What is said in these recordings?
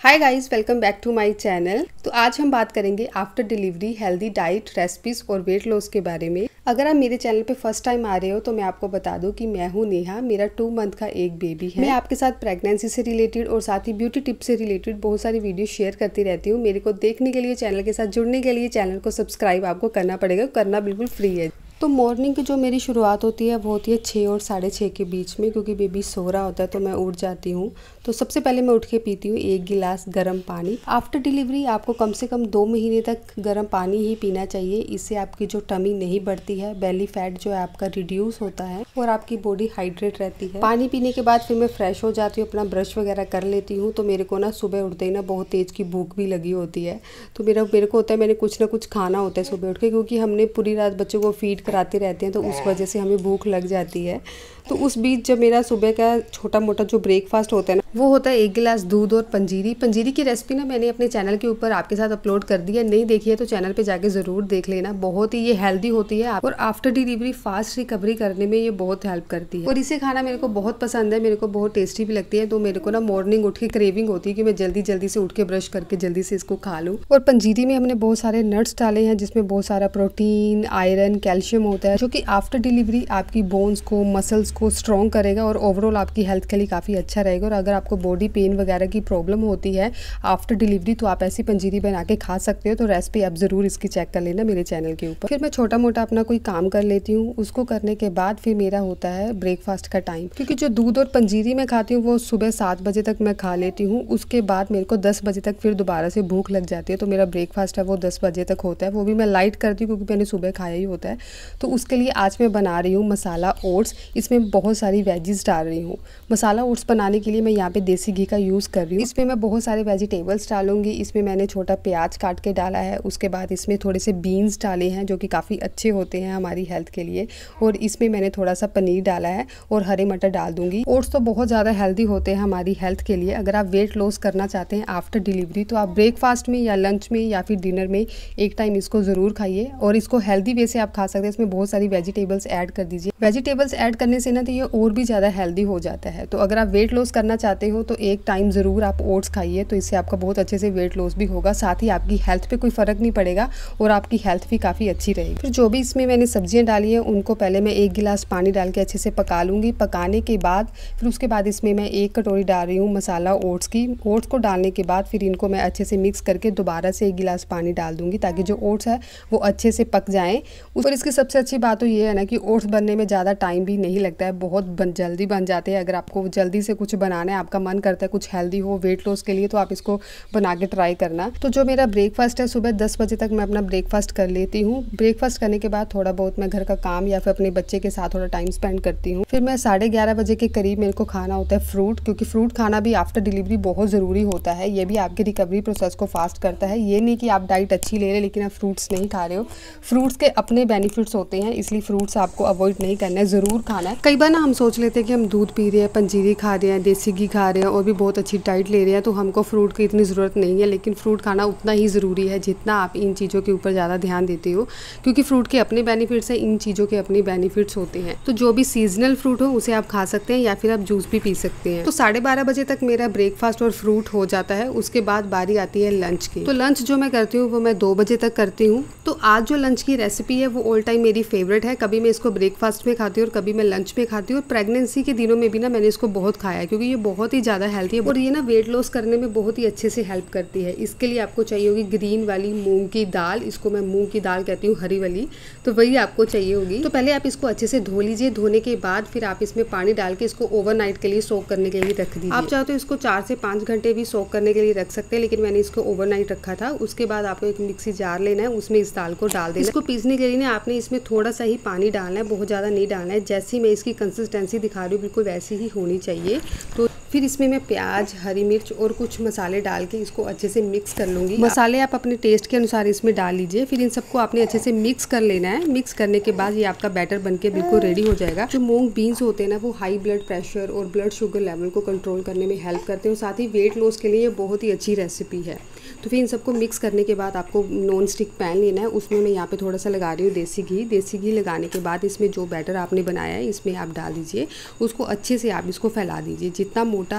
Hi guys, welcome back to my channel. तो आज हम बात करेंगे after delivery healthy diet, recipes और वेट लॉस के बारे में। अगर आप मेरे चैनल पे फर्स्ट टाइम आ रहे हो तो मैं आपको बता दूं कि मैं हूं नेहा। मेरा 2 मंथ का एक बेबी है। मैं आपके साथ प्रेगनेंसी से रिलेटेड और साथ ही ब्यूटी टिप्स से रिलेटेड बहुत सारी वीडियो शेयर करती रहती हूँ। मेरे को देखने के लिए, चैनल के साथ जुड़ने के लिए चैनल को सब्सक्राइब आपको करना पड़ेगा, करना बिल्कुल फ्री है। तो मॉर्निंग की जो मेरी शुरुआत होती है वो होती है 6 और 6:30 के बीच में, क्योंकि बेबी सो रहा होता है तो मैं उठ जाती हूँ। तो सबसे पहले मैं उठ के पीती हूँ 1 गिलास गर्म पानी। आफ्टर डिलीवरी आपको कम से कम 2 महीने तक गर्म पानी ही पीना चाहिए। इससे आपकी जो टमी नहीं बढ़ती है, बेली फैट जो है आपका रिड्यूस होता है और आपकी बॉडी हाइड्रेट रहती है। पानी पीने के बाद फिर मैं फ्रेश हो जाती हूँ, अपना ब्रश वगैरह कर लेती हूँ। तो मेरे को ना सुबह उठते ही ना बहुत तेज़ की भूख भी लगी होती है। तो मेरे को होता है मैंने कुछ ना कुछ खाना होता है सुबह उठ के, क्योंकि हमने पूरी रात बच्चों को फीड कराते रहते हैं तो उस वजह से हमें भूख लग जाती है। तो उस बीच जब मेरा सुबह का छोटा मोटा जो ब्रेकफास्ट होता है ना, वो होता है 1 गिलास दूध और पंजीरी। पंजीरी की रेसिपी ना मैंने अपने चैनल के ऊपर आपके साथ अपलोड कर दी है, नहीं देखी है तो चैनल पे जाके ज़रूर देख लेना। बहुत ही ये हेल्दी होती है और आफ्टर डिलीवरी फास्ट रिकवरी करने में ये बहुत हेल्प करती है। और इसे खाना मेरे को बहुत पसंद है, मेरे को बहुत टेस्टी भी लगती है। तो मेरे को ना मॉर्निंग उठ के क्रेविंग होती है कि मैं जल्दी जल्दी से उठ के ब्रश करके जल्दी से इसको खा लूँ। और पंजीरी में हमने बहुत सारे नट्स डाले हैं जिसमें बहुत सारा प्रोटीन, आयरन, कैल्शियम होता है, जो कि आफ्टर डिलीवरी आपकी बोन्स को, मसल्स को स्ट्रॉन्ग करेगा और ओवरऑल आपकी हेल्थ के लिए काफ़ी अच्छा रहेगा। और अगर आपको बॉडी पेन वगैरह की प्रॉब्लम होती है आफ्टर डिलीवरी तो आप ऐसी पंजीरी बना के खा सकते हो। तो रेसिपी आप ज़रूर इसकी चेक कर लेना मेरे चैनल के ऊपर। फिर मैं छोटा मोटा अपना कोई काम कर लेती हूँ। उसको करने के बाद फिर मेरा होता है ब्रेकफास्ट का टाइम, क्योंकि जो दूध और पंजीरी मैं खाती हूँ वो सुबह 7 बजे तक मैं खा लेती हूँ। उसके बाद मेरे को 10 बजे तक फिर दोबारा से भूख लग जाती है। तो मेरा ब्रेकफास्ट है वो 10 बजे तक होता है। वो भी मैं लाइट करती हूँ क्योंकि मैंने सुबह खाया ही होता है। तो उसके लिए आज मैं बना रही हूँ मसाला ओट्स। इसमें बहुत सारी वेजीज डाल रही हूँ। मसाला ओट्स बनाने के लिए मैं यहाँ पे देसी घी का यूज़ कर रही हूँ। इसमें मैं बहुत सारे वेजिटेबल्स डालूंगी। इसमें मैंने छोटा प्याज काट के डाला है। उसके बाद इसमें थोड़े से बीन्स डाले हैं जो कि काफ़ी अच्छे होते हैं हमारी हेल्थ के लिए। और इसमें मैंने थोड़ा सा पनीर डाला है और हरे मटर डाल दूंगी। ओट्स तो बहुत ज़्यादा हेल्दी होते हैं हमारी हेल्थ के लिए। अगर आप वेट लॉस करना चाहते हैं आफ्टर डिलीवरी तो आप ब्रेकफास्ट में या लंच में या फिर डिनर में एक टाइम इसको ज़रूर खाइए। और इसको हेल्दी वे से आप खा सकते हैं। इसमें बहुत सारी वेजिटेबल्स ऐड कर दीजिए। वेजिटेबल्स ऐड करने से ना तो ये और भी ज़्यादा हेल्दी हो जाता है। तो अगर आप वेट लॉस करना चाहते हो तो एक टाइम ज़रूर आप ओट्स खाइए। तो इससे आपका बहुत अच्छे से वेट लॉस भी होगा, साथ ही आपकी हेल्थ पे कोई फ़र्क नहीं पड़ेगा और आपकी हेल्थ भी काफ़ी अच्छी रहेगी। फिर जो भी इसमें मैंने सब्जियां डाली हैं उनको पहले मैं 1 गिलास पानी डाल के अच्छे से पका लूँगी। पकाने के बाद फिर उसके बाद इसमें मैं 1 कटोरी डाल रही हूँ मसाला ओट्स की। ओट्स को डालने के बाद फिर इनको मैं अच्छे से मिक्स करके दोबारा से 1 गिलास पानी डाल दूँगी ताकि जो ओट्स है वो अच्छे से पक जाएँ। और इसकी सबसे अच्छी बात तो ये है ना कि ओट्स बनने में ज़्यादा टाइम भी नहीं लगता है, बहुत जल्दी बन जाते हैं। अगर आपको जल्दी से कुछ बनाना है, आपका मन करता है कुछ हेल्दी हो वेट लॉस के लिए, तो आप इसको बना के ट्राई करना। तो जो मेरा ब्रेकफास्ट है सुबह 10 बजे तक मैं अपना ब्रेकफास्ट कर लेती हूँ। ब्रेकफास्ट करने के बाद थोड़ा बहुत मैं घर का काम या फिर अपने बच्चे के साथ थोड़ा टाइम स्पेंड करती हूँ। फिर मैं 11:30 बजे के करीब मेरे को खाना होता है फ्रूट, क्योंकि फ्रूट खाना भी आफ्टर डिलीवरी बहुत ज़रूरी होता है। ये भी आपके रिकवरी प्रोसेस को फास्ट करता है। ये नहीं कि आप डाइट अच्छी ले रहे लेकिन आप फ्रूट्स नहीं खा रहे हो। फ्रूट्स के अपने बेनिफिट्स होते हैं, इसलिए फ्रूट्स आपको अवॉइड नहीं करना है, ज़रूर खाना है। कई बार ना हम सोच लेते हैं कि हम दूध पी रहे हैं, पंजीरी खा रहे हैं, देसी घी खा रहे हैं और भी बहुत अच्छी डाइट ले रहे हैं तो हमको फ्रूट की इतनी ज़रूरत नहीं है। लेकिन फ्रूट खाना उतना ही ज़रूरी है जितना आप इन चीज़ों के ऊपर ज़्यादा ध्यान देते हो, क्योंकि फ्रूट के अपने बेनिफिट्स हैं, इन चीज़ों के अपने बेनिफिट्स होते हैं। तो जो भी सीजनल फ्रूट हो उसे आप खा सकते हैं या फिर आप जूस भी पी सकते हैं। तो 12:30 बजे तक मेरा ब्रेकफास्ट और फ्रूट हो जाता है। उसके बाद बारी आती है लंच की। तो लंच जो मैं करती हूँ वो मैं 2 बजे तक करती हूँ। तो आज जो लंच की रेसिपी है वो ऑल टाइम मेरी फेवरेट है। कभी मैं इसको ब्रेकफास्ट में खाती हूँ और कभी मैं लंच में खाती हूँ। और प्रेगनेंसी के दिनों में भी ना मैंने इसको बहुत खाया है, क्योंकि ये बहुत ही ज़्यादा हेल्थी है और ये ना वेट लॉस करने में बहुत ही अच्छे से हेल्प करती है। इसके लिए आपको चाहिए होगी ग्रीन वाली मूंग की दाल। इसको मैं मूंग की दाल कहती हूँ, हरी वाली, तो वही आपको चाहिए होगी। तो पहले आप इसको अच्छे से धो लीजिए। धोने के बाद फिर आप इसमें पानी डाल के इसको ओवरनाइट के लिए सोक करने के लिए रख दीजिए। आप चाहो तो इसको 4 से 5 घंटे भी सोक करने के लिए रख सकते हैं, लेकिन मैंने इसको ओवरनाइट रखा था। उसके बाद आपको एक मिक्सी जार लेना है, उसमें इस दाल को डाल देना। इसको पीसने के लिए ना आपने इसमें थोड़ा सा ही पानी डालना है, बहुत ज़्यादा नहीं डालना है। जैसी मैं इसकी कंसिस्टेंसी दिखा रही हूँ बिल्कुल वैसी ही होनी चाहिए। तो फिर इसमें मैं प्याज, हरी मिर्च और कुछ मसाले डाल के इसको अच्छे से मिक्स कर लूँगी। मसाले आप अपने टेस्ट के अनुसार इसमें डाल लीजिए। फिर इन सबको आपने अच्छे से मिक्स कर लेना है। मिक्स करने के बाद ये आपका बैटर बनके बिल्कुल रेडी हो जाएगा। जो मूंग बीन्स होते हैं ना वो हाई ब्लड प्रेशर और ब्लड शुगर लेवल को कंट्रोल करने में हेल्प करते हैं और साथ ही वेट लॉस के लिए ये बहुत ही अच्छी रेसिपी है। तो फिर इन सबको मिक्स करने के बाद आपको नॉन स्टिक पैन लेना है। उसमें मैं यहाँ पे थोड़ा सा लगा रही हूँ देसी घी। देसी घी लगाने के बाद इसमें जो बैटर आपने बनाया है इसमें आप डाल दीजिए। उसको अच्छे से आप इसको फैला दीजिए। जितना मोटा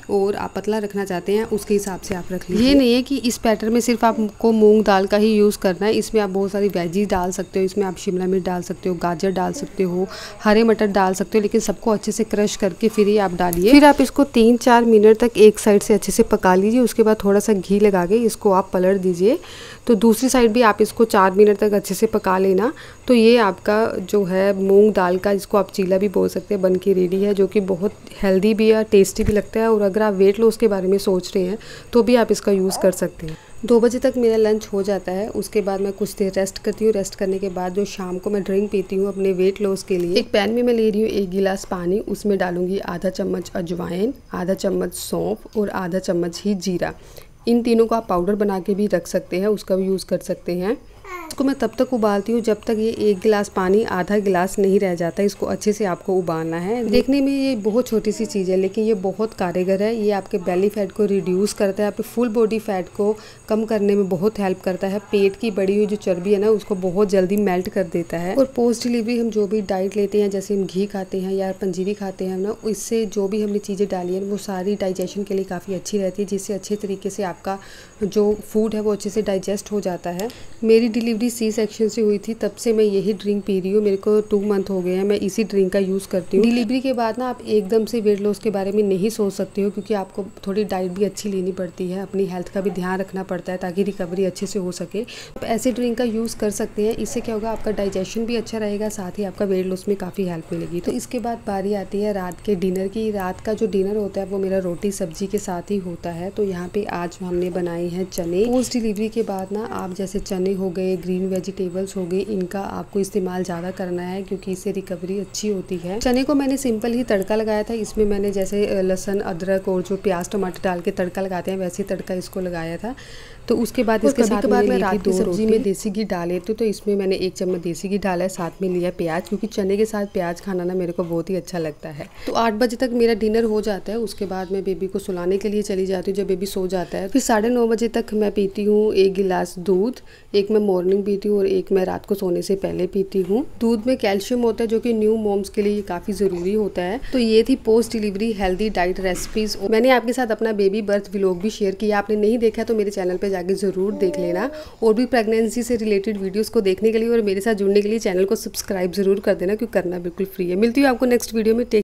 और आप पतला रखना चाहते हैं उसके हिसाब से आप रख लीजिए। ये नहीं है कि इस बैटर में सिर्फ आपको मूंग दाल का ही यूज़ करना है, इसमें आप बहुत सारी वेजीज डाल सकते हो। इसमें आप शिमला मिर्च डाल सकते हो, गाजर डाल सकते हो, हरे मटर डाल सकते हो, लेकिन सबको अच्छे से क्रश करके फिर ही आप डालिए। फिर आप इसको 3-4 मिनट तक एक साइड से अच्छे से पका लीजिए। उसके बाद थोड़ा सा घी लगा के इसको आप पलट दीजिए। तो दूसरी साइड भी आप इसको 4 मिनट तक अच्छे से पका लेना। तो ये आपका जो है मूंग दाल का, जिसको आप चीला भी बोल सकते हैं, बन के रेडी है, जो कि बहुत हेल्दी भी है, टेस्टी भी लगता है। और अगर आप वेट लॉस के बारे में सोच रहे हैं तो भी आप इसका यूज़ कर सकते हैं। 2 बजे तक मेरा लंच हो जाता है। उसके बाद मैं कुछ देर रेस्ट करती हूँ। रेस्ट करने के बाद जो शाम को मैं ड्रिंक पीती हूँ अपने वेट लॉस के लिए, एक पैन में मैं ले रही हूँ 1 गिलास पानी। उसमें डालूंगी आधा चम्मच अजवाइन, आधा चम्मच सौंफ और आधा चम्मच ही जीरा। इन तीनों को आप पाउडर बना के भी रख सकते हैं, उसका भी यूज़ कर सकते हैं। इसको मैं तब तक उबालती हूँ जब तक ये 1 गिलास पानी आधा गिलास नहीं रह जाता। इसको अच्छे से आपको उबालना है। देखने में ये बहुत छोटी सी चीज़ है, लेकिन ये बहुत कारगर है। ये आपके बेली फैट को रिड्यूस करता है, आपके फुल बॉडी फैट को कम करने में बहुत हेल्प करता है। पेट की बढ़ी हुई जो चर्बी है ना, उसको बहुत जल्दी मेल्ट कर देता है। और पोस्ट डिलीवरी हम जो भी डाइट लेते हैं, जैसे हम घी खाते हैं या पंजीरी खाते हैं ना, इससे जो भी हमने चीज़ें डाली हैं वो सारी डाइजेशन के लिए काफ़ी अच्छी रहती है, जिससे अच्छे तरीके से आपका जो फूड है वो अच्छे से डाइजेस्ट हो जाता है। मेरी डिलीवरी सी सेक्शन से हुई थी, तब से मैं यही ड्रिंक पी रही हूँ। मेरे को 2 मंथ हो गए हैं, मैं इसी ड्रिंक का यूज़ करती हूँ। डिलीवरी के बाद ना आप एकदम से वेट लॉस के बारे में नहीं सोच सकते हो, क्योंकि आपको थोड़ी डाइट भी अच्छी लेनी पड़ती है, अपनी हेल्थ का भी ध्यान रखना पड़ता है ताकि रिकवरी अच्छे से हो सके। आप ऐसे ड्रिंक का यूज़ कर सकते हैं। इससे क्या होगा, आपका डाइजेशन भी अच्छा रहेगा, साथ ही आपका वेट लॉस में काफ़ी हेल्प मिलेगी। तो इसके बाद बारी आती है रात के डिनर की। रात का जो डिनर होता है वो मेरा रोटी सब्जी के साथ ही होता है। तो यहाँ पे आज हमने बनाए हैं चने। पोस्ट डिलीवरी के बाद ना आप जैसे चने हो गए, ग्रीन वेजिटेबल्स हो गए, इनका आपको इस्तेमाल ज़्यादा करना है, क्योंकि इससे रिकवरी अच्छी होती है। चने को मैंने सिंपल ही तड़का लगाया था। इसमें मैंने जैसे लहसुन, अदरक और जो प्याज टमाटर डाल के तड़का लगाते हैं, वैसे तड़का इसको लगाया था। तो उसके बाद इसके साथ मैं रात की सब्जी में देसी घी डाल लेती हूँ। तो इसमें मैंने 1 चम्मच देसी घी डाला है, साथ में लिया प्याज, क्योंकि चने के साथ प्याज खाना ना मेरे को बहुत ही अच्छा लगता है। तो 8 बजे तक मेरा डिनर हो जाता है। उसके बाद मैं बेबी को सुलाने के लिए चली जाती हूँ जब बेबी सो जाता है। फिर 9:30 बजे तक मैं पीती हूँ 1 गिलास दूध। एक मैं मॉर्निंग पीती हूँ और एक मैं रात को सोने से पहले पीती हूँ। दूध में कैल्शियम होता है, जो कि न्यू मॉम्स के लिए काफ़ी ज़रूरी होता है। तो ये थी post delivery healthy diet recipes. मैंने आपके साथ अपना बेबी बर्थ व्लॉग भी शेयर किया। आपने नहीं देखा तो मेरे चैनल पर जाके ज़रूर देख लेना। और भी प्रेगनेंसी से रिलेटेड वीडियोस को देखने के लिए और मेरे साथ जुड़ने के लिए चैनल को सब्सक्राइब जरूर कर देना, क्योंकि करना बिल्कुल फ्री है। मिलती हूँ आपको नेक्स्ट वीडियो में।